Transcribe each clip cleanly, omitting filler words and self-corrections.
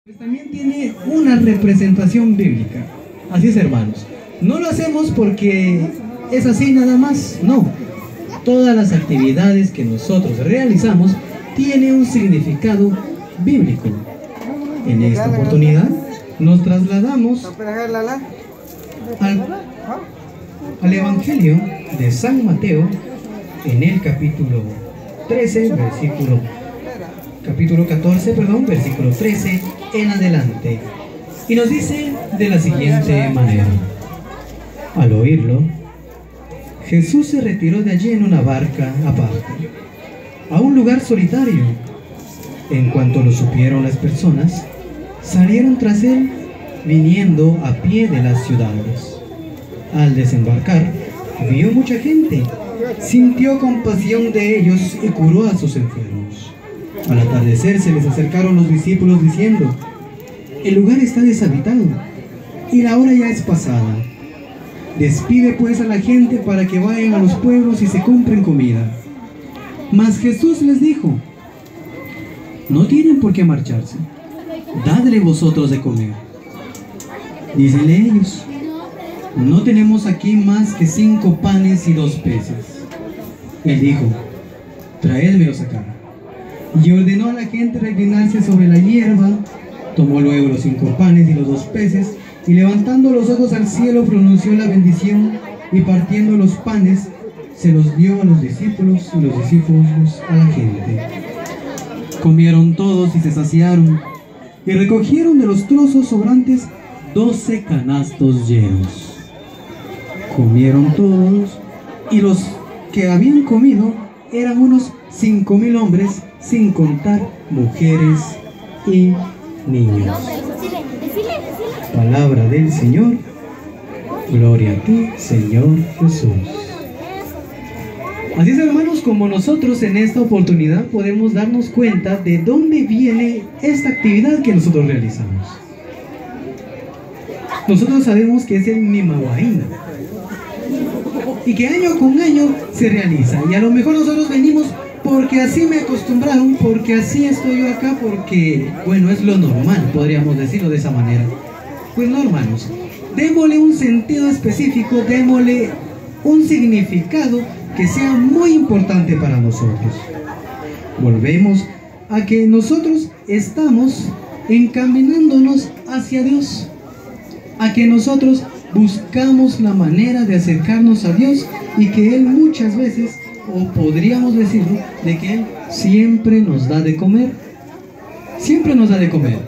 También tiene una representación bíblica. Así es, hermanos. No lo hacemos porque es así nada más, no. Todas las actividades que nosotros realizamos tienen un significado bíblico. En esta oportunidad nos trasladamos al Evangelio de San Mateo en el capítulo 13, capítulo 14, versículo 13 en adelante. Y nos dice de la siguiente manera: al oírlo, Jesús se retiró de allí en una barca aparte, a un lugar solitario. En cuanto lo supieron las personas, salieron tras él, viniendo a pie de las ciudades. Al desembarcar, vio mucha gente, sintió compasión de ellos y curó a sus enfermos. Al atardecer se les acercaron los discípulos diciendo: el lugar está deshabitado y la hora ya es pasada. Despide pues a la gente para que vayan a los pueblos y se compren comida. Mas Jesús les dijo: no tienen por qué marcharse, dadle vosotros de comer. Dícenle ellos: no tenemos aquí más que 5 panes y 2 peces. Él dijo: traédmelos acá. Y ordenó a la gente reclinarse sobre la hierba. Tomó luego los 5 panes y los 2 peces, y levantando los ojos al cielo pronunció la bendición, y partiendo los panes se los dio a los discípulos, y los discípulos a la gente. Comieron todos y se saciaron, y recogieron de los trozos sobrantes 12 canastos llenos. Comieron todos, y los que habían comido eran unos 5.000 hombres, sin contar mujeres y niños. Palabra del Señor. Gloria a ti, Señor Jesús. Así es, hermanos, como nosotros en esta oportunidad podemos darnos cuenta de dónde viene esta actividad que nosotros realizamos. Nosotros sabemos que es el Mimahuaín y que año con año se realiza, y a lo mejor nosotros venimos porque así me acostumbraron, porque así estoy yo acá, porque, bueno, es lo normal, podríamos decirlo de esa manera. Pues no, hermanos, démosle un sentido específico, démosle un significado que sea muy importante para nosotros. Volvemos a que nosotros estamos encaminándonos hacia Dios, a que nosotros buscamos la manera de acercarnos a Dios, y que Él muchas veces, o podríamos decirlo, de que Él siempre nos da de comer. Siempre nos da de comer.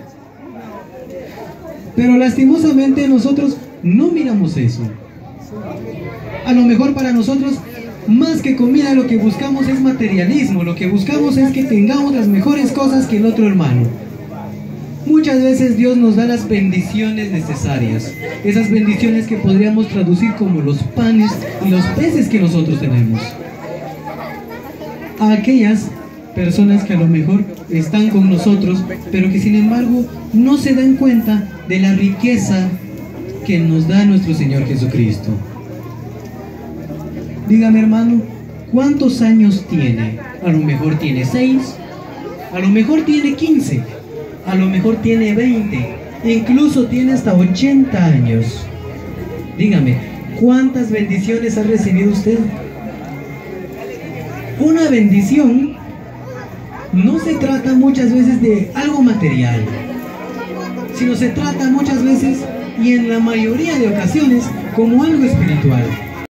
Pero lastimosamente nosotros no miramos eso. A lo mejor para nosotros, más que comida, lo que buscamos es materialismo. Lo que buscamos es que tengamos las mejores cosas que el otro hermano. Muchas veces Dios nos da las bendiciones necesarias, esas bendiciones que podríamos traducir como los panes y los peces que nosotros tenemos. A aquellas personas que a lo mejor están con nosotros, pero que sin embargo no se dan cuenta de la riqueza que nos da nuestro Señor Jesucristo. Dígame, hermano, ¿cuántos años tiene? A lo mejor tiene 6, a lo mejor tiene 15, a lo mejor tiene 20, incluso tiene hasta 80 años. Dígame, ¿cuántas bendiciones ha recibido usted? Una bendición no se trata muchas veces de algo material, sino se trata muchas veces, y en la mayoría de ocasiones, como algo espiritual.